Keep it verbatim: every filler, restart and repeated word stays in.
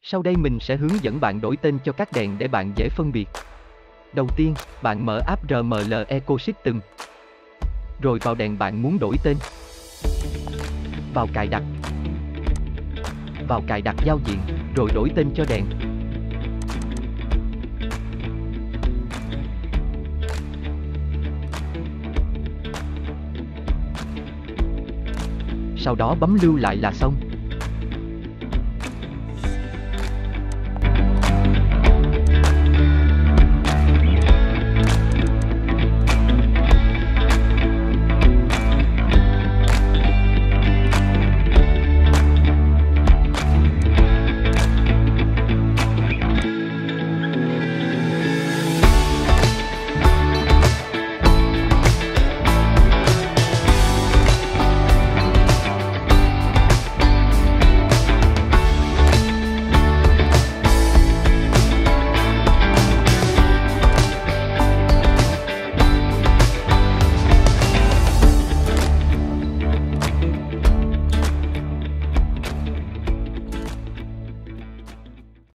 Sau đây mình sẽ hướng dẫn bạn đổi tên cho các đèn để bạn dễ phân biệt. Đầu tiên, bạn mở app rờ em lờ Ecosystem. Rồi vào đèn bạn muốn đổi tên. Vào cài đặt. Vào cài đặt giao diện, rồi đổi tên cho đèn. Sau đó bấm lưu lại là xong.